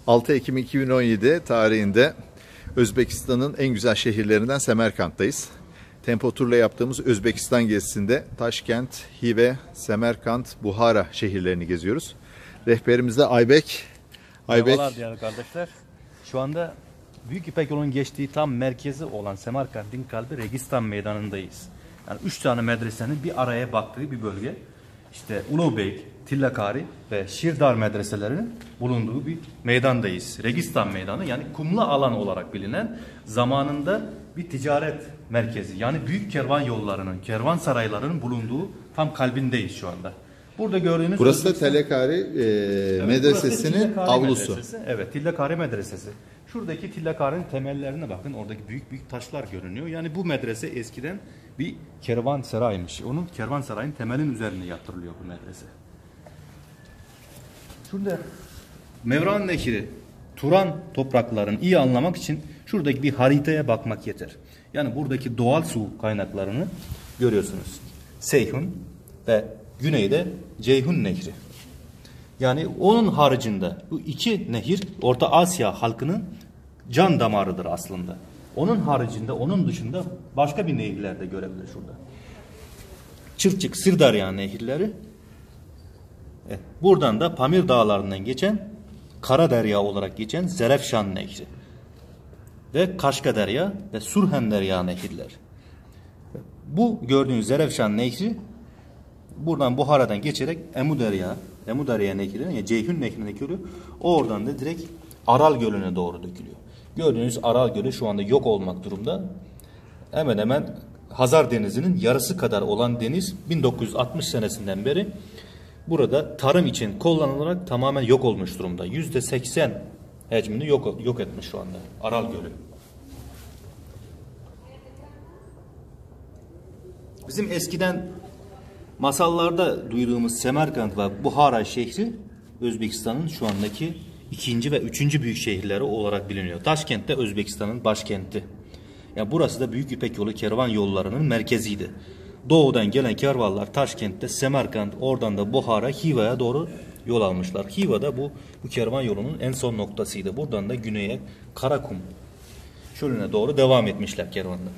6 Ekim 2017 tarihinde Özbekistan'ın en güzel şehirlerinden Semerkant'tayız. Tempo turla yaptığımız Özbekistan gezisinde Taşkent, Hive, Semerkant, Buhara şehirlerini geziyoruz. Rehberimiz de Aybek. Merhabalar değerli kardeşler. Şu anda Büyük İpek yolunun geçtiği tam merkezi olan Semerkant'ın kalbi Registan Meydanı'ndayız. Yani 3 tane medresenin bir araya baktığı bir bölge. İşte Ulubeyk, Tillakari ve Şirdar medreselerinin bulunduğu bir meydandayız. Registan Meydanı, yani kumlu alan olarak bilinen, zamanında bir ticaret merkezi, yani büyük kervan yollarının, kervansaraylarının bulunduğu tam kalbindeyiz şu anda. Burada gördüğünüz... Burası da Tillakari medresesinin avlusu. Medresesi. Evet, Tillakari medresesi. Şuradaki Tillakari'nin temellerine bakın. Oradaki büyük büyük taşlar görünüyor. Yani bu medrese eskiden bir kervansaraymış. Onun kervansarayın temelin üzerine yaptırılıyor bu medrese. Şurada Mevran Nehri, Turan topraklarını iyi anlamak için şuradaki bir haritaya bakmak yeter. Yani buradaki doğal su kaynaklarını görüyorsunuz. Seyhun ve güneyde Ceyhun Nehri. Yani onun haricinde bu iki nehir Orta Asya halkının can damarıdır aslında. Onun haricinde, onun dışında başka bir nehirler de görebilir şurada. Çırçık, Sırdarya nehirleri. Buradan da Pamir dağlarından geçen Karaderya olarak geçen Zerefşan Nehri ve Kaşkaderya ve Surhenderya nehirler. Bu gördüğünüz Zerefşan Nehri buradan Buhara'dan geçerek Emuderya Nehri, yani Ceyhun Nehri'ne dökülüyor. Oradan da direkt Aral Gölü'ne doğru dökülüyor. Gördüğünüz Aral Gölü şu anda yok olmak durumda. Hemen hemen Hazar Denizi'nin yarısı kadar olan deniz 1960 senesinden beri burada tarım için kullanılarak tamamen yok olmuş durumda. %80 hacmini yok etmiş şu anda Aral Gölü. Bizim eskiden masallarda duyduğumuz Semerkant ve Buhara şehri Özbekistan'ın şu andaki ikinci ve üçüncü büyük şehirleri olarak biliniyor. Taşkent de Özbekistan'ın başkenti. Yani burası da Büyük İpek yolu kervan yollarının merkeziydi. Doğudan gelen kervanlar Taşkent'te, Semerkant, oradan da Buhara, Hiva'ya doğru yol almışlar. Hiva da bu kervan yolunun en son noktasıydı. Buradan da güneye Karakum çölüne doğru devam etmişler kervanlar.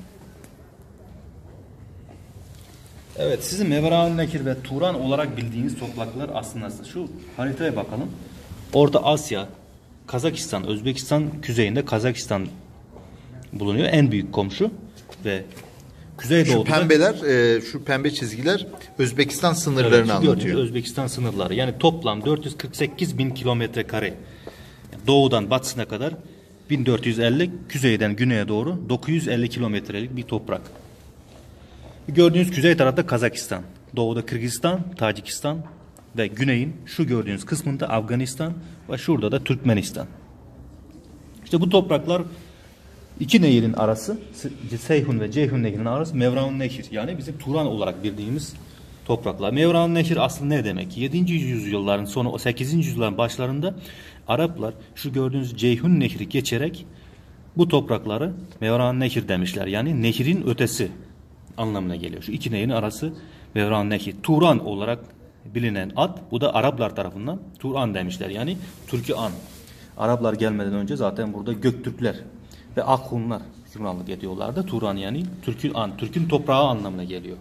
Evet, sizin Mevran Nehir ve Turan olarak bildiğiniz topraklar aslında şu haritaya bakalım. Orta Asya, Kazakistan, Özbekistan kuzeyinde Kazakistan bulunuyor. En büyük komşu ve Kuzeydoğu'da... Şu pembeler, şu pembe çizgiler Özbekistan sınırlarını anlatıyor. Özbekistan sınırları. Yani toplam 448 bin kilometre kare. Doğudan batısına kadar 1450, kuzeyden güneye doğru 950 kilometrelik bir toprak. Gördüğünüz kuzey tarafta Kazakistan, doğuda Kırgızistan, Tacikistan ve güneyin şu gördüğünüz kısmında Afganistan ve şurada da Türkmenistan. İşte bu topraklar iki nehirin arası, Seyhun ve Ceyhun nehirinin arası Mevran Nehir, yani bizim Turan olarak bildiğimiz topraklar. Mevran Nehir aslında ne demek? 7. yüzyılların sonu, 8. yüzyılların başlarında Araplar şu gördüğünüz Ceyhun Nehri geçerek bu toprakları Mevran Nehir demişler. Yani nehirin ötesi anlamına geliyor. Şu iki nehirin arası Mevran Nehir. Turan olarak bilinen ad, bu da Araplar tarafından Turan demişler. Yani Türkü-an. Araplar gelmeden önce zaten burada Göktürkler ve Akhunlar hükümranlık ediyorlardı. Turan yani Türkü-an, Türk'ün toprağı anlamına geliyor.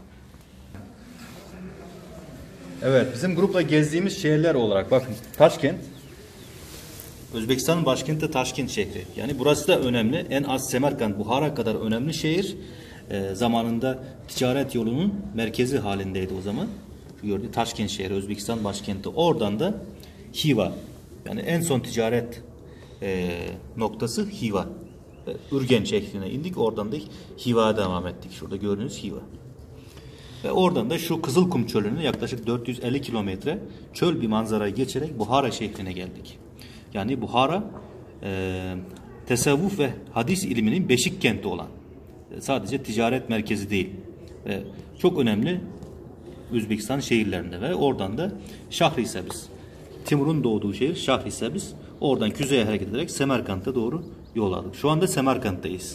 Evet, bizim grupla gezdiğimiz şehirler olarak bakın, Taşkent, Özbekistan'ın başkenti Taşkent şehri. Yani burası da önemli. En az Semerkant, Buhara kadar önemli şehir. Zamanında ticaret yolunun merkezi halindeydi o zaman. Gördüğünüz Taşkent şehri, Özbekistan başkenti. Oradan da Hiva. Yani en son ticaret noktası Hiva. Ürgen şehrine indik. Oradan da Hiva'ya devam ettik. Şurada gördüğünüz Hiva. Ve oradan da şu Kızılkum çölüne yaklaşık 450 kilometre çöl bir manzarayı geçerek Buhara şehrine geldik. Yani Buhara tasavvuf ve hadis ilminin beşik kenti olan, sadece ticaret merkezi değil, çok önemli Özbekistan şehirlerinde ve oradan da Şahrisabz, Timur'un doğduğu şehir Şahrisabz, oradan kuzeye hareket ederek Semerkant'a doğru yol aldık. Şu anda Semerkant'tayız.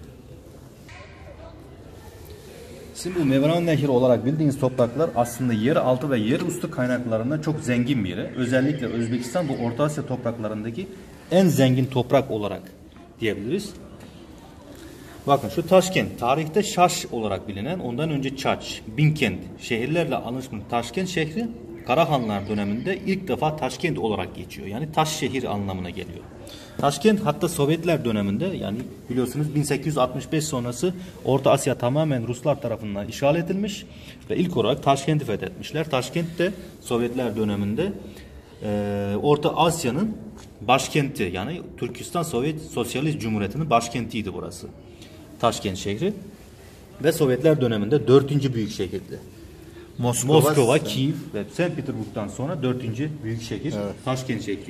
Şimdi bu Mevran Nehri olarak bildiğiniz topraklar aslında yer altı ve yer üstü kaynaklarında çok zengin bir yere. Özellikle Özbekistan bu Orta Asya topraklarındaki en zengin toprak olarak diyebiliriz. Bakın şu Taşkent tarihte Şaş olarak bilinen, ondan önce Çaç, Binkent şehirlerle anlaşmış Taşkent şehri Karahanlar döneminde ilk defa Taşkent olarak geçiyor. Yani taş şehir anlamına geliyor. Taşkent hatta Sovyetler döneminde, yani biliyorsunuz 1865 sonrası Orta Asya tamamen Ruslar tarafından işgal edilmiş ve ilk olarak Taşkent'i fethetmişler. Taşkent de Sovyetler döneminde Orta Asya'nın başkenti, yani Türkistan Sovyet Sosyalist Cumhuriyeti'nin başkentiydi burası. Taşkent şehri ve Sovyetler döneminde 4. büyük şehirdi. Moskova, Kiev ve St. Petersburg'dan sonra 4. büyük şehir, evet, Taşkent şehri.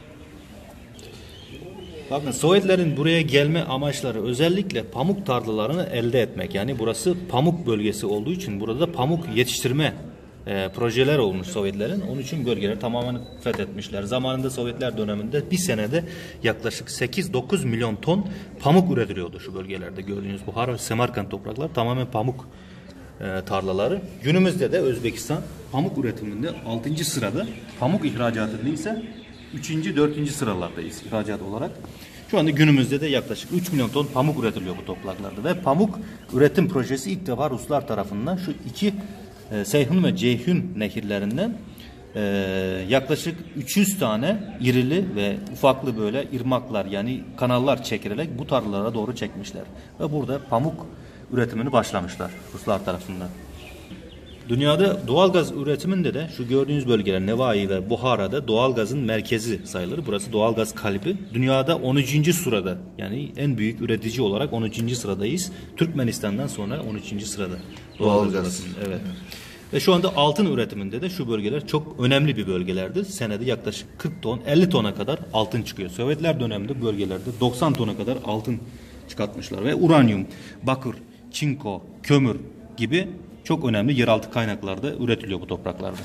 Bakın Sovyetlerin buraya gelme amaçları özellikle pamuk tarlalarını elde etmek. Yani burası pamuk bölgesi olduğu için burada pamuk yetiştirme projeler olmuş Sovyetlerin. Onun için bölgeleri tamamen fethetmişler. Zamanında Sovyetler döneminde bir senede yaklaşık 8-9 milyon ton pamuk üretiliyordu şu bölgelerde. Gördüğünüz Buhara ve Semerkant topraklar tamamen pamuk tarlaları. Günümüzde de Özbekistan pamuk üretiminde 6. sırada, pamuk ihracatında ise 3. 4. sıralardayız ihracat olarak. Şu anda günümüzde de yaklaşık 3 milyon ton pamuk üretiliyor bu topraklarda ve pamuk üretim projesi ilk defa Ruslar tarafından şu iki Seyhun ve Ceyhun nehirlerinden yaklaşık 300 tane irili ve ufaklı böyle irmaklar, yani kanallar çekilerek bu tarlalara doğru çekmişler. Ve burada pamuk üretimini başlamışlar Ruslar tarafından. Dünyada doğalgaz üretiminde de şu gördüğünüz bölgeler Nevayi ve Buhara'da doğalgazın merkezi sayılır. Burası doğalgaz kalbi. Dünyada 13. sırada, yani en büyük üretici olarak 13. sıradayız. Türkmenistan'dan sonra 13. sırada doğalgaz. Evet. Ve şu anda altın üretiminde de şu bölgeler çok önemli bir bölgelerdir. Senede yaklaşık 40 ton, 50 tona kadar altın çıkıyor. Sovyetler döneminde bölgelerde 90 tona kadar altın çıkartmışlar ve uranyum, bakır, çinko, kömür gibi çok önemli yeraltı kaynaklarda üretiliyor bu topraklarda.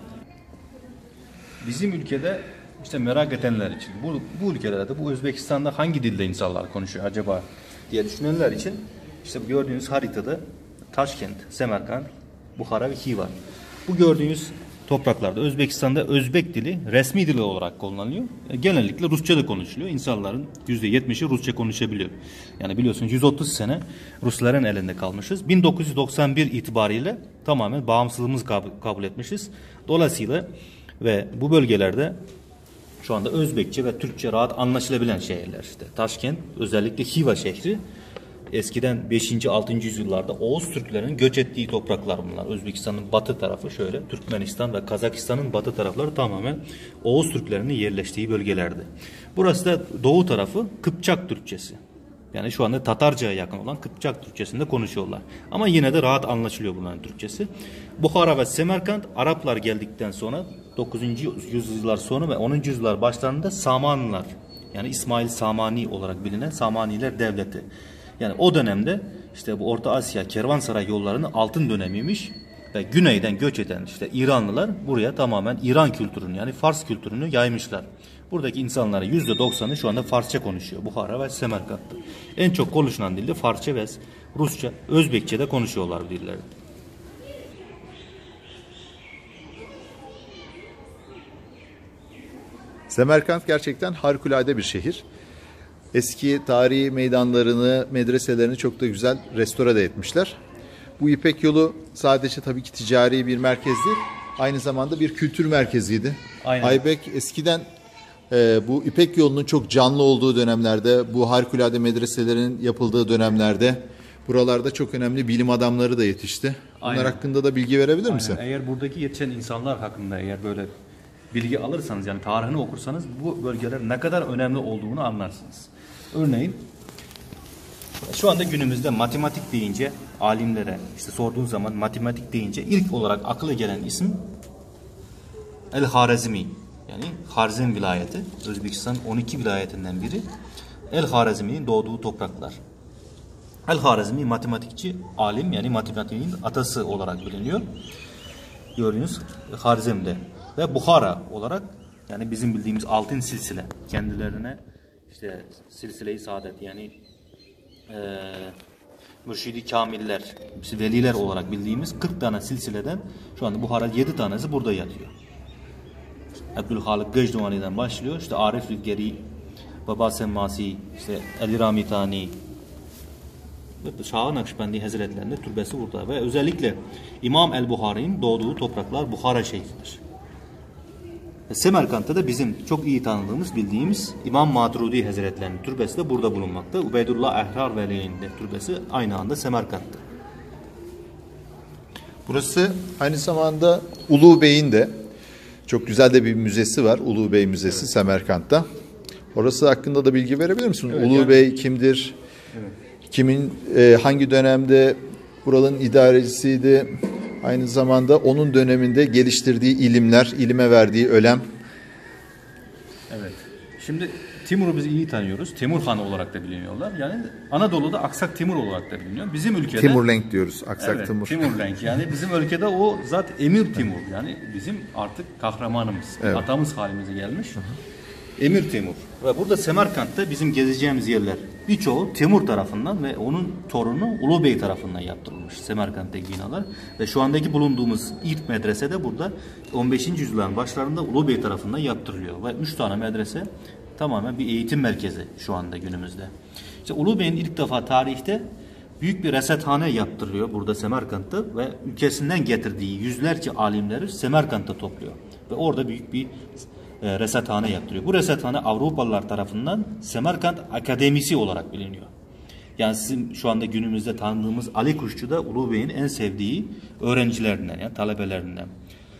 Bizim ülkede işte merak edenler için, bu ülkelerde, bu Özbekistan'da hangi dilde insanlar konuşuyor acaba diye düşünenler için işte gördüğünüz haritada Taşkent, Semerkant, Buhara ve Khiva. Bu gördüğünüz topraklarda Özbekistan'da Özbek dili resmi dil olarak kullanılıyor. Genellikle Rusça da konuşuluyor. İnsanların %70'i Rusça konuşabiliyor. Yani biliyorsunuz 130 sene Rusların elinde kalmışız. 1991 itibariyle tamamen bağımsızlığımızı kabul etmişiz. Dolayısıyla ve bu bölgelerde şu anda Özbekçe ve Türkçe rahat anlaşılabilen şehirler işte. Taşkent, özellikle Khiva şehri. Eskiden 5. 6. yüzyıllarda Oğuz Türklerinin göç ettiği topraklar bunlar. Özbekistan'ın batı tarafı şöyle, Türkmenistan ve Kazakistan'ın batı tarafları tamamen Oğuz Türklerinin yerleştiği bölgelerdi. Burası da doğu tarafı Kıpçak Türkçesi. Yani şu anda Tatarca'ya yakın olan Kıpçak Türkçesinde konuşuyorlar. Ama yine de rahat anlaşılıyor bunların Türkçesi. Buhara ve Semerkant Araplar geldikten sonra 9. yüzyıllar sonu ve 10. yüzyıllar başlarında Samanlılar, yani İsmail Samani olarak bilinen Samaniler Devleti. Yani o dönemde işte bu Orta Asya kervansaray yollarının altın dönemiymiş ve güneyden göç eden işte İranlılar buraya tamamen İran kültürünü, yani Fars kültürünü yaymışlar. Buradaki insanların %90'ı şu anda Farsça konuşuyor. Buhara ve Semerkant'ta. En çok konuşulan dilde Farsça ve Rusça, Özbekçe de konuşuyorlar bu dilleri. Semerkant gerçekten harikulade bir şehir. Eski tarihi meydanlarını, medreselerini çok da güzel restore etmişler. Bu İpek Yolu sadece tabii ki ticari bir merkez değil, aynı zamanda bir kültür merkeziydi. Aynen. Aybek eskiden bu İpek Yolu'nun çok canlı olduğu dönemlerde, bu harikulade medreselerin yapıldığı dönemlerde buralarda çok önemli bilim adamları da yetişti. Bunlar Aynen. hakkında da bilgi verebilir misin? Eğer buradaki yetişen insanlar hakkında eğer böyle bilgi alırsanız, yani tarihini okursanız bu bölgeler ne kadar önemli olduğunu anlarsınız. Örneğin şu anda günümüzde matematik deyince alimlere işte sorduğun zaman matematik deyince ilk olarak akla gelen isim El-Harazmi, yani Harzem vilayeti, Özbekistan 12 vilayetinden biri. El-Harazmi'nin doğduğu topraklar. El-Harazmi matematikçi, alim, yani matematiğin atası olarak biliniyor. Gördüğünüz Harzem'de ve Buhara olarak, yani bizim bildiğimiz altın silsile, kendilerine işte silsile-i saadet, yani mürşidi kamiller, veliler olarak bildiğimiz 40 tane silsileden şu anda Buhara 7 tanesi burada yatıyor. Abdülhalik Gecduvani'den başlıyor. İşte Arif-ül Geri, Baba Semmasi, işte Ali Ramitani, Şah Nakşibendi Hazretlerinin türbesi burada ve özellikle İmam el-Buhari'nin doğduğu topraklar Buhara şehridir. Semerkant'ta da bizim çok iyi tanıdığımız, bildiğimiz İmam Maturidi Hazretlerinin türbesi de burada bulunmakta. Ubeydullah Ehrar Veli'nin de türbesi aynı anda Semerkant'ta. Burası aynı zamanda Ulu Bey'in de çok güzel de bir müzesi var. Ulu Bey Müzesi, evet. Semerkant'ta. Orası hakkında da bilgi verebilir misin? Evet, Ulu Bey kimdir? Evet. Kimin, hangi dönemde buranın idarecisiydi? Aynı zamanda onun döneminde geliştirdiği ilimler, ilime verdiği önem. Evet. Şimdi Timur'u biz iyi tanıyoruz. Timur Han olarak da biliniyorlar. Yani Anadolu'da Aksak Timur olarak da biliniyor. Bizim ülkede Timurlenk diyoruz. Aksak evet, Timur. Timurlenk. Yani bizim ülkede o zat Emir Timur. Yani bizim artık kahramanımız. Evet. Atamız halimize gelmiş. Hı hı. Emir Timur. Ve burada Semerkant'ta bizim gezeceğimiz yerler birçoğu Timur tarafından ve onun torunu Ulu Bey tarafından yaptırılmış Semerkant'taki binalar. Ve şu andaki bulunduğumuz ilk medrese de burada 15. yüzyılların başlarında Ulu Bey tarafından yaptırılıyor. Ve 3 tane medrese tamamen bir eğitim merkezi şu anda günümüzde. İşte Ulu Bey'in ilk defa tarihte büyük bir resethane yaptırılıyor burada Semerkant'ta ve ülkesinden getirdiği yüzlerce alimleri Semerkant'ta topluyor. Ve orada büyük bir resethane yaptırıyor. Bu resethane Avrupalılar tarafından Semerkant Akademisi olarak biliniyor. Yani sizin şu anda günümüzde tanıdığımız Ali Kuşçu da Ulu Bey'in en sevdiği öğrencilerinden, yani talebelerinden.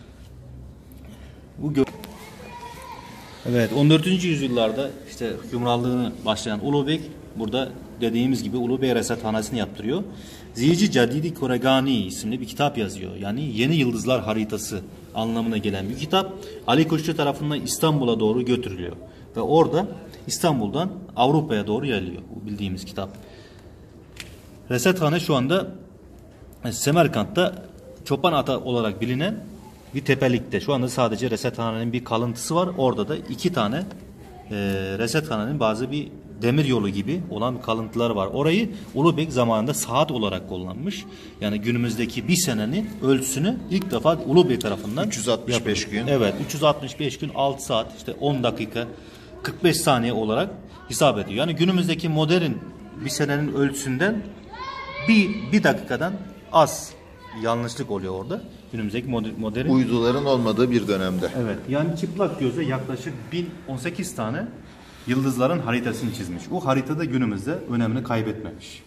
Evet, 14. yüzyıllarda işte hükümranlığını başlayan Ulu Bey burada dediğimiz gibi Ulu Bey Resathanesi'ni yaptırıyor. Zici Cadidi Koregani isimli bir kitap yazıyor. Yani Yeni Yıldızlar Haritası anlamına gelen bir kitap Ali Kuşçu tarafından İstanbul'a doğru götürülüyor. Ve orada İstanbul'dan Avrupa'ya doğru yayılıyor bu bildiğimiz kitap. Resethane şu anda Semerkant'ta Çopan Ata olarak bilinen bir tepelikte. Şu anda sadece Resethane'nin bir kalıntısı var. Orada da 2 tane Resethane'nin bazı bir demir yolu gibi olan kalıntılar var. Orayı Ulu Bey zamanında saat olarak kullanmış. Yani günümüzdeki bir senenin ölçüsünü ilk defa Ulu Bey tarafından 365 yapılıyor. gün. Evet, 365 gün 6 saat işte 10 dakika 45 saniye olarak hesap ediyor. Yani günümüzdeki modern bir senenin ölçüsünden bir dakikadan az yanlışlık oluyor orada. Günümüzdeki modern uyduların olmadığı bir dönemde. Evet. Yani çıplak gözle yaklaşık 1018 tane yıldızların haritasını çizmiş. O haritada günümüzde önemini kaybetmemiş.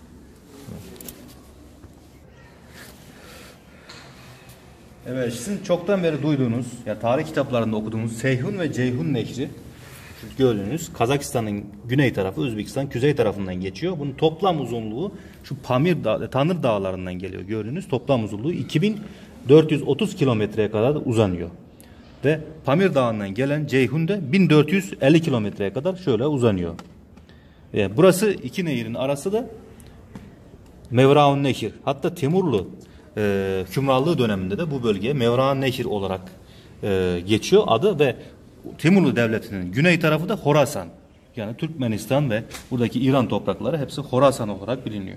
Evet, sizin çoktan beri duyduğunuz, ya tarih kitaplarında okuduğunuz Seyhun ve Ceyhun Nehri, gördüğünüz Kazakistan'ın güney tarafı, Özbekistan kuzey tarafından geçiyor. Bunun toplam uzunluğu şu Tanır Dağları'ndan geliyor. Gördüğünüz toplam uzunluğu 2430 kilometreye kadar uzanıyor. Ve Pamir Dağı'ndan gelen Ceyhun da 1450 kilometreye kadar şöyle uzanıyor. Yani burası iki nehirin arası da Mevraun Nehir. Hatta Timurlu hükümranlığı döneminde de bu bölgeye Mevraun Nehir olarak geçiyor adı ve Timurlu Devleti'nin güney tarafı da Horasan. Yani Türkmenistan ve buradaki İran toprakları hepsi Horasan olarak biliniyor.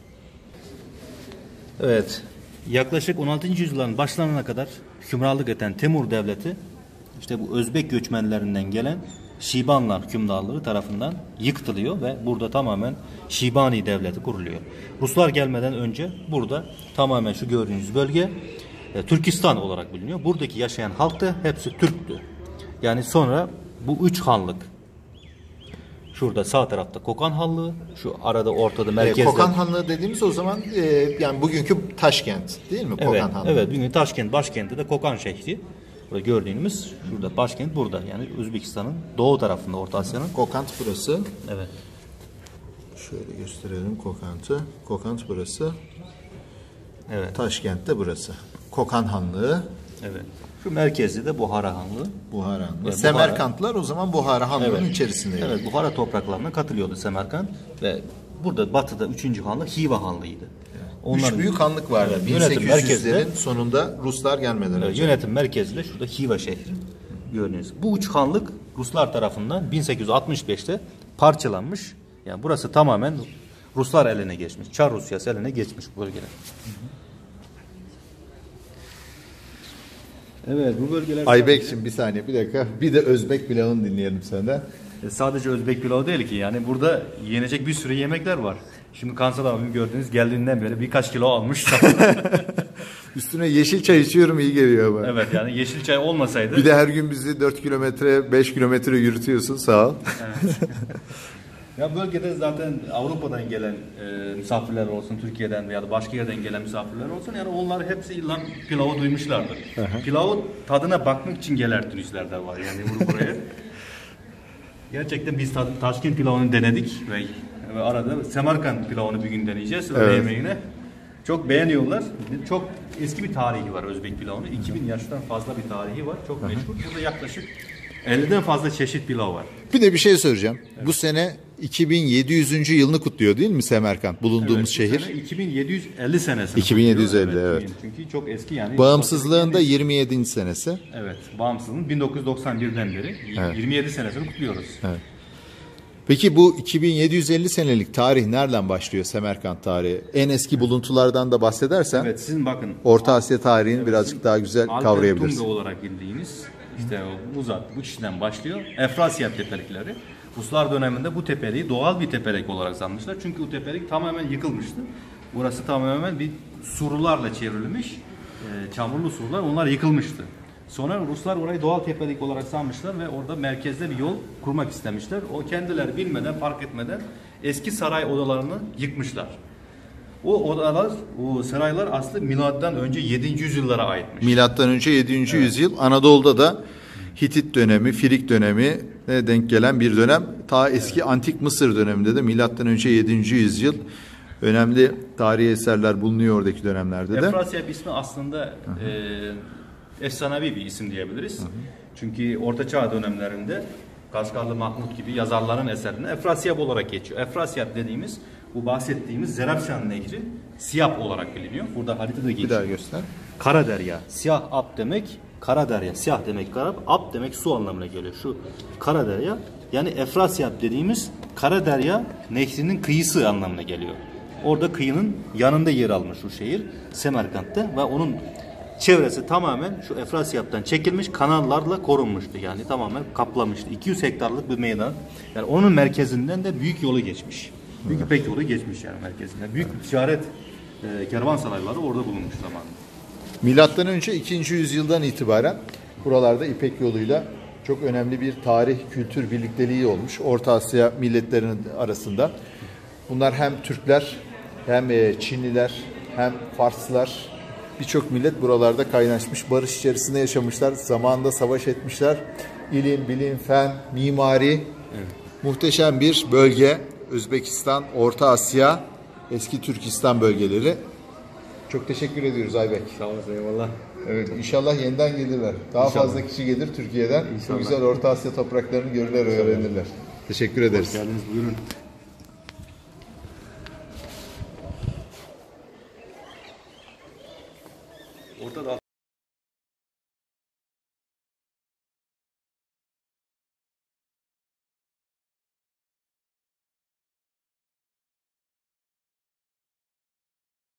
Evet. Yaklaşık 16. yüzyılların başlarına kadar hükümranlık eden Timur Devleti işte bu Özbek göçmenlerinden gelen Şibanlar hükümdarları tarafından yıktılıyor ve burada tamamen Şibani Devleti kuruluyor. Ruslar gelmeden önce burada tamamen şu gördüğünüz bölge Türkistan olarak biliniyor. Buradaki yaşayan halk da hepsi Türktü. Yani sonra bu 3 hanlık, şurada sağ tarafta Kokan Hanlığı, şu arada ortada merkezde. Kokan Hanlığı dediğimiz o zaman yani bugünkü Taşkent değil mi? Evet, Kokan Hanlığı. Evet, bugün Taşkent başkenti de Kokan şehri. Burada gördüğünüz şurada başkent burada. Yani Özbekistan'ın doğu tarafında, Orta Asya'nın. Kokant burası. Evet. Şöyle gösterelim Kokant'ı. Kokant burası. Evet. Taşkent de burası. Kokan Hanlığı. Evet. Şu merkezde de Buhara Hanlığı. Buhara Hanlığı. Evet, Semerkantlar o zaman Buhara Hanlığı'nın içerisindeydi. Evet, Buhara topraklarına katılıyordu Semerkant ve burada batıda 3. hanlık Hiva Hanlığı'ydı. Evet. 3 büyük hanlık vardı. Evet, 1800'lerin sonunda Ruslar gelmeden önce. Yönetim merkezi de şurada Hiva şehri. Gördüğünüz. Bu 3 hanlık Ruslar tarafından 1865'te parçalanmış. Yani burası tamamen Ruslar eline geçmiş. Çar Rusyası eline geçmiş bu bölgeler. Evet, bu bölgeler... Aybek'cim bir saniye, bir dakika. Bir de Özbek pilavını dinleyelim senden. Sadece Özbek pilavı değil ki, yani burada yenecek bir sürü yemekler var. Şimdi Kansal abim gördüğünüz geldiğinden beri birkaç kilo almış. Üstüne yeşil çay içiyorum, iyi geliyor bana. Evet, yani yeşil çay olmasaydı. Bir de her gün bizi 4 kilometre 5 kilometre yürütüyorsun, sağ ol. Evet. Ya bölgede zaten Avrupa'dan gelen misafirler olsun, Türkiye'den veya da başka yerden gelen misafirler olsun, yani onlar hepsi illa pilavı duymuşlardır. Pilavı tadına bakmak için gelen turistler de var yani buraya. Gerçekten biz Taşkent pilavını denedik ve arada Semerkant pilavını bir gün deneyeceğiz yemeğine. Çok beğeniyorlar. Çok eski bir tarihi var Özbek pilavının. 2000 yaştan fazla bir tarihi var. Çok meşhur. Burada yaklaşık 50'den fazla çeşit pilav var. Bir de bir şey söyleyeceğim. Evet. Bu sene 2700. yılını kutluyor değil mi Semerkant, bulunduğumuz şehir? Sene 2750 senesi. 2750 evet. Çünkü çok eski yani. Bağımsızlığın da 27. senesi. Evet. Bağımsızlığın 1991'den beri 27 senesini kutluyoruz. Evet. Peki bu 2750 senelik tarih nereden başlıyor, Semerkant tarihi? En eski buluntulardan da bahsedersen. Evet, sizin bakın. Orta Asya tarihini birazcık daha güzel kavrayabiliriz. Tunga olarak bildiğiniz işte o Uzat, bu kişiden başlıyor. Efrasiyab tepelikleri. Ruslar döneminde bu tepeliği doğal bir tepelik olarak sanmışlar. Çünkü bu tepelik tamamen yıkılmıştı. Burası tamamen bir surlarla çevrilmiş. Çamurlu surlar, onlar yıkılmıştı. Sonra Ruslar orayı doğal tepelik olarak sanmışlar ve orada merkezde bir yol kurmak istemişler. O kendileri bilmeden, fark etmeden eski saray odalarını yıkmışlar. O odalar, o saraylar aslında milattan önce 7. yüzyıllara aitmiş. Milattan önce 7. yüzyıl. Anadolu'da da Hitit dönemi, Firik dönemi denk gelen bir dönem. Ta eski Antik Mısır döneminde de milattan önce 7. yüzyıl önemli tarihi eserler bulunuyor oradaki dönemlerde de. Efrasiyab ismi aslında efsanevi bir isim diyebiliriz. Çünkü Orta Çağ dönemlerinde Kaşgarlı Mahmut gibi yazarların eserine Efrasiyab olarak geçiyor. Efrasiyab dediğimiz, bu bahsettiğimiz Zerafşan Nehri Siyah olarak biliniyor. Burada haritada geçiyor. Bir daha göster. Kara derya. Siyah ab demek, kara derya. Siyah demek kara, ab demek su anlamına geliyor. Şu kara derya, yani Efrasiyab dediğimiz kara derya nehrinin kıyısı anlamına geliyor. Orada kıyının yanında yer almış şu şehir Semerkant'ta ve onun çevresi tamamen şu Efrasiyab'dan çekilmiş kanallarla korunmuştu. Yani tamamen kaplamıştı. 200 hektarlık bir meydan. Yani onun merkezinden de büyük yolu geçmiş. Büyük İpek yolu geçmiş yani merkezinden. Büyük bir ticaret kervansarayları orada bulunmuş zamanında. Milattan önce 2. yüzyıldan itibaren buralarda İpek yoluyla çok önemli bir tarih, kültür birlikteliği olmuş. Orta Asya milletlerinin arasında. Bunlar hem Türkler, hem Çinliler, hem Farslar, birçok millet buralarda kaynaşmış, barış içerisinde yaşamışlar, zamanında savaş etmişler. İlim, bilim, fen, mimari, muhteşem bir bölge. Özbekistan, Orta Asya, eski Türkistan bölgeleri. Çok teşekkür ediyoruz Aybek. Sağ olasın, eyvallah. Evet, inşallah yeniden gelirler. Daha fazla kişi gelir Türkiye'den. Bu güzel Orta Asya topraklarını görürler, öğrenirler. Teşekkür ederiz. Hoş geldiniz, buyurun.